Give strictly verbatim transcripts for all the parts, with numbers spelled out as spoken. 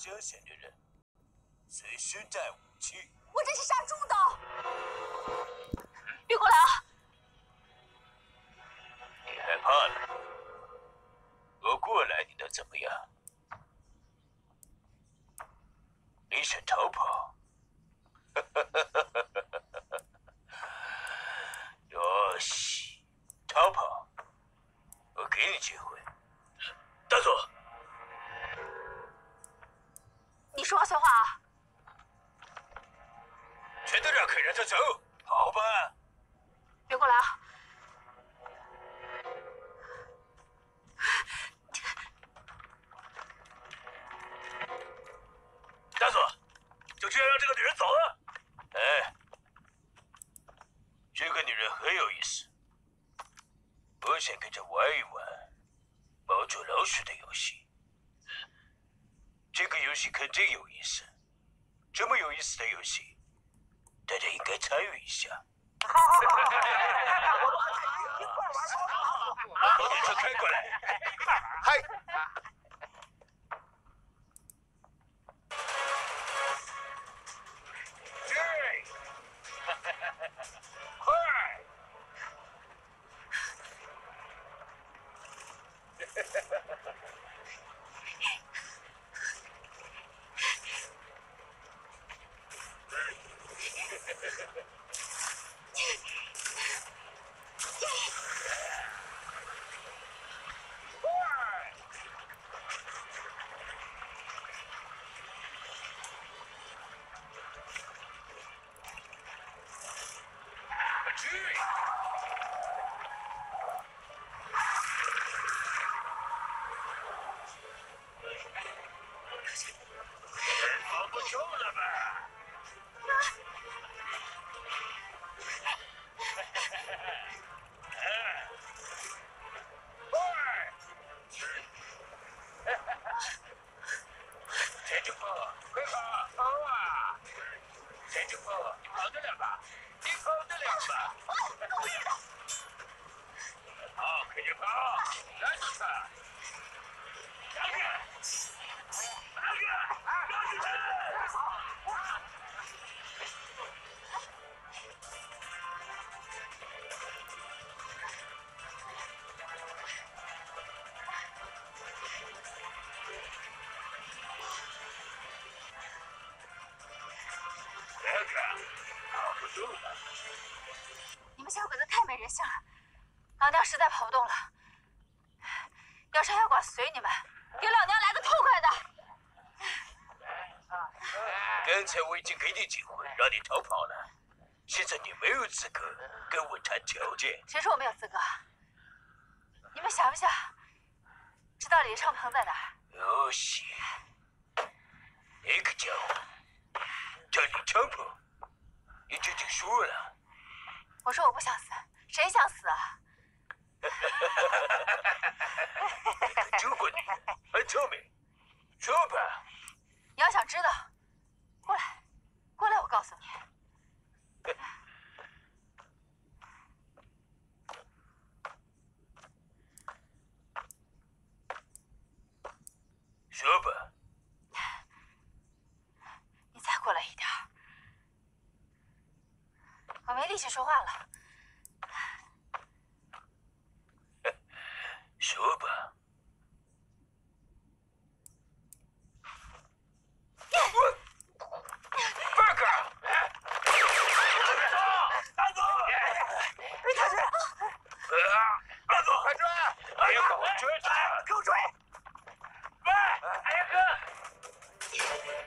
相信的人，随身带武器。 我这是杀猪刀。绿姑娘， 你害怕了？我过来，你能怎么样？你想逃跑？哟西，逃跑！我给你机会。大佐， 你说话算话啊！ 全都让开，让他走，跑吧。 别过来啊！ 大佐，就这样让这个女人走了？哎，这个女人很有意思，我想跟着玩一玩猫捉老鼠的游戏。这个游戏肯定有意思，这么有意思的游戏，大家应该参与一下。把电车开过来。嗨。对。快。跑不动了吧？田主播，快跑，跑啊！田主播，你跑得了吧？你跑得了吧？跑，快点跑！拦住他！哪个？哪个？抓住他！这个跑不动了。 你们小鬼子太没人性了，老娘实在跑不动了。要杀要剐随你们，给老娘来个痛快的！ 刚才我已经给你机会让你逃跑了，现在你没有资格跟我谈条件。 谁说我没有资格？你们想不想知道李尚鹏在哪儿？ 有戏！那个家伙叫李长鹏，你这就输了。 我说我不想死，谁想死啊？ 救过你，很聪明。说吧。 你要想知道，过来，过来，我告诉你。 说吧。 你再过来一点儿，我没力气说话了。 说吧。放开！大佐！ 大志！ 大佐，快追！哎呀，赶快追他！给我追！喂，哎呀哥！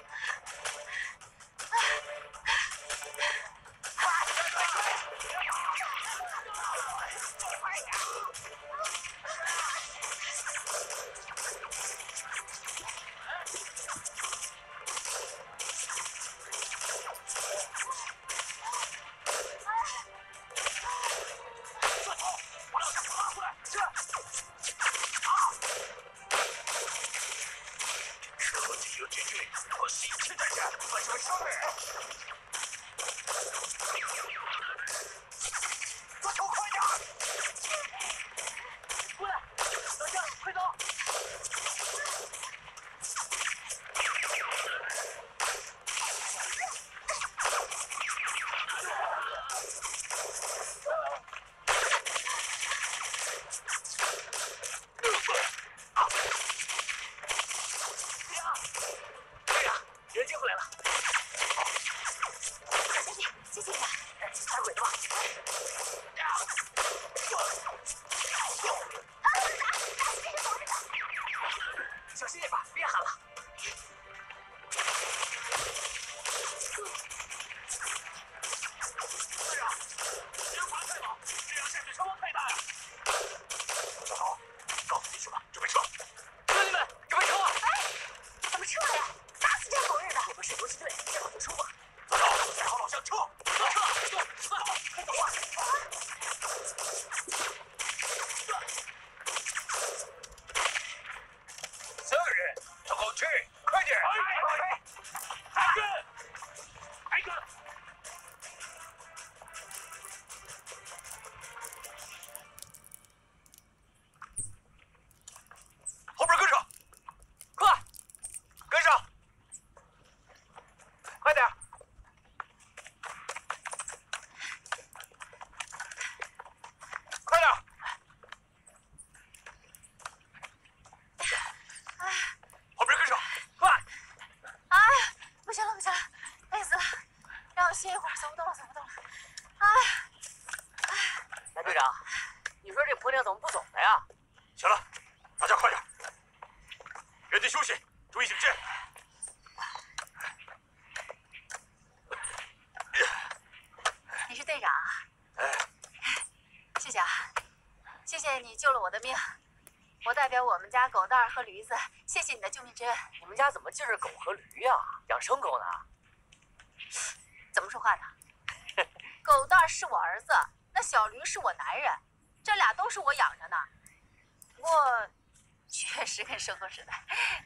代表我们家狗蛋儿和驴子，谢谢你的救命之恩。 你们家怎么净是狗和驴呀、啊？养生狗呢？ 怎么说话呢？狗蛋儿是我儿子，那小驴是我男人，这俩都是我养着呢。不过，确实跟生活似的。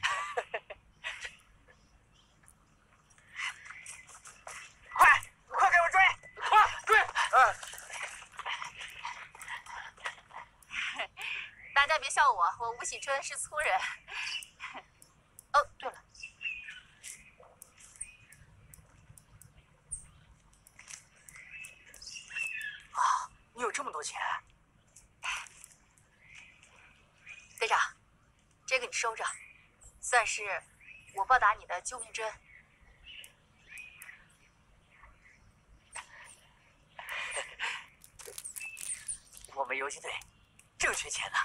快，快给我追！快追！嗯。 大家别笑我，我吴喜春是粗人。哦，对了， 啊，你有这么多钱？ 队长，这个你收着，算是我报答你的救命之恩。 我们游击队正缺钱呢。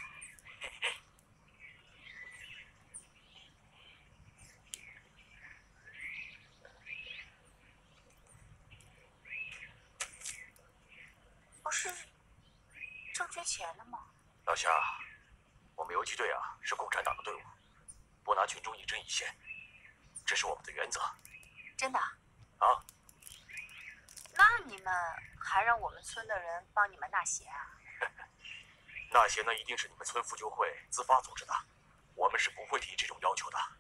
不是正缺钱呢吗？ 老夏，我们游击队啊是共产党的队伍，不拿群众一针一线，这是我们的原则。 真的？ 啊？ 那你们还让我们村的人帮你们纳鞋啊？ 那些呢，一定是你们村妇救会自发组织的，我们是不会提这种要求的。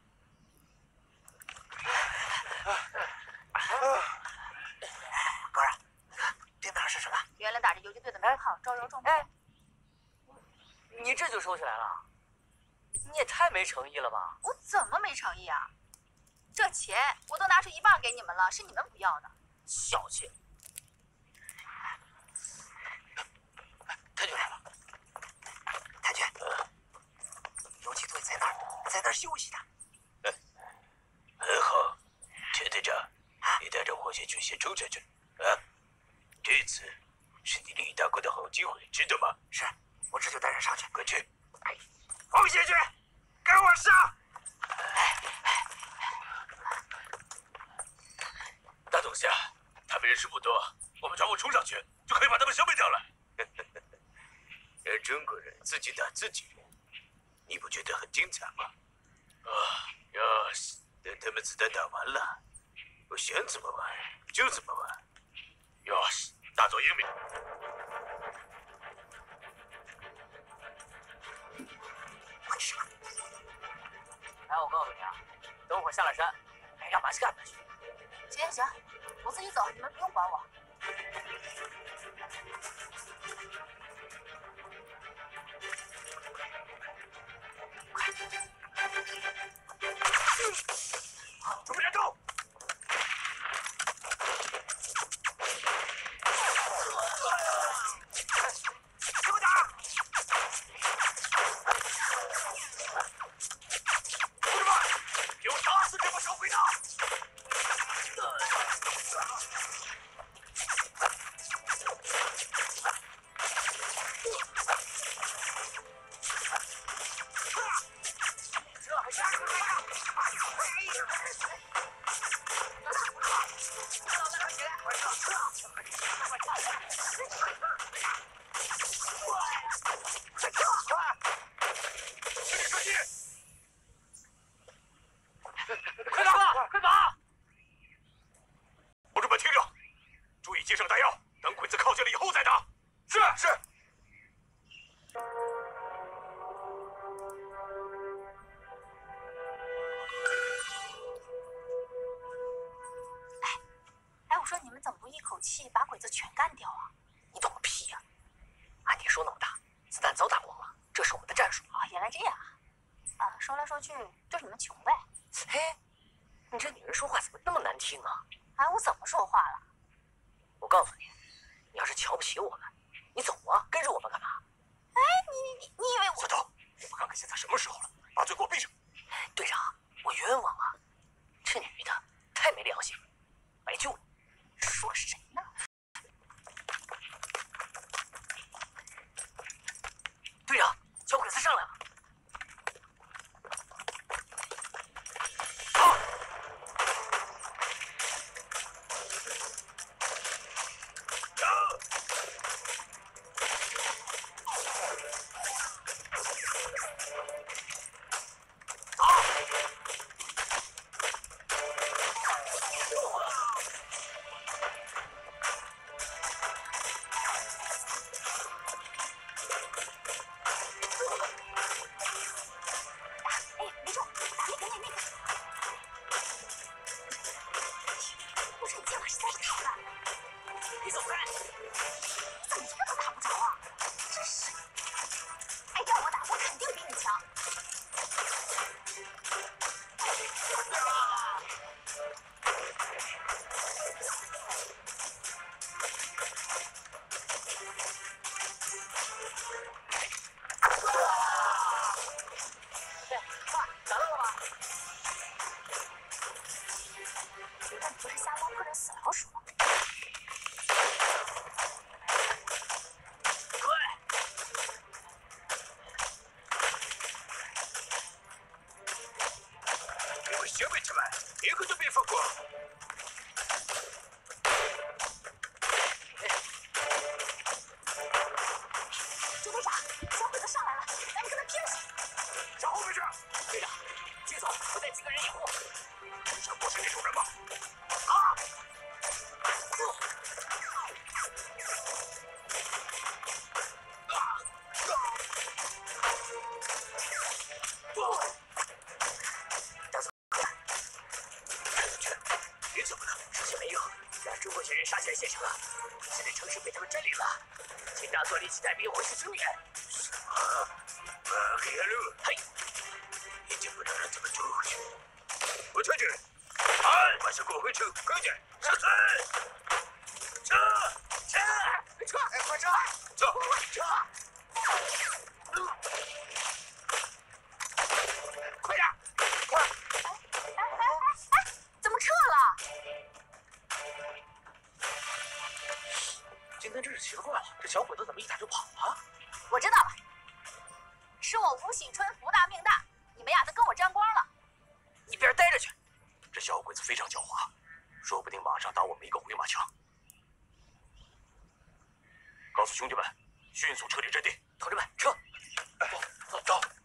哥儿，对面是什么？ 原来打着游击队的名号招摇撞骗。 哎，你这就收起来了？你也太没诚意了吧！ 我怎么没诚意啊？这钱我都拿出一半给你们了，是你们不要的。 小气！ 太君来了。 太君，游击队在那儿，在那儿休息呢。 嗯，很好，田队长，你带着我先去先冲下去啊！这次是你立大功的好机会，知道吗？ 是，我这就带人上去。 快去！ 哎，黄协军，跟我上！ 大董下，他们人数不多，我们全部冲上去，就可以把他们消灭掉了。让中国人自己打自己人，你不觉得很精彩吗？啊，要是等他们子弹打完了，我想怎么玩就怎么玩。要是大做英明。 快上！哎，我告诉你啊，等会儿下了山，哎，让马西干下去。 行行，我自己走，你们不用管我。快！ 准备战斗！ 给我打！ 同志们，给我打死这帮小鬼子！ 快打！快打！ 同志们听着，注意接上弹药，等鬼子靠近了以后再打。是是。 哎，我说你们怎么不一口气把鬼子全干掉啊？ 你懂个屁呀！按你说那么大，子弹早打光了，这是我们的战术。 啊，原来这样啊！啊，说来说去就是你们穷呗。 嘿，你这女人说话怎么那么难听啊？ 哎，我怎么说话了？ 我告诉你，你要是瞧不起我们，你走啊，跟着我们干嘛？ 哎，你你你以为我…… 小头，我们看看现在什么时候了，把嘴给我闭上！ 队长，我冤枉啊！这女的太没良心了，白救你！ 说谁呢？ 队长，小鬼子上来了！ 一个都别放过！ 朱队长，小鬼子上来了，咱们跟他拼了！ 向后面去！ 队长，接走，我带几个人掩护。 想过是这种人吗？ 啊！ 你怎么了？ 之前没用，让中国军人杀进县城了。现在城市被他们占领了，请大佐立即带兵回去支援。 什么？马黑路？ 嘿， 已经不能让他们追回去。我撤去。哎，马上给我回去，快点！撤退！撤！撤！ 撤！哎，快撤！ 走！ 撤！快点！快！ 哎哎哎哎，怎么撤了？ 今天真是奇了怪了，这小鬼子怎么一打就跑了？ 我知道了，是我吴喜春福大命大，你们呀都跟我沾光了。 一边待着去！ 这小鬼子非常狡猾，说不定马上打我们一个回马枪。告诉兄弟们，迅速撤离阵地。 同志们，撤！ 走走。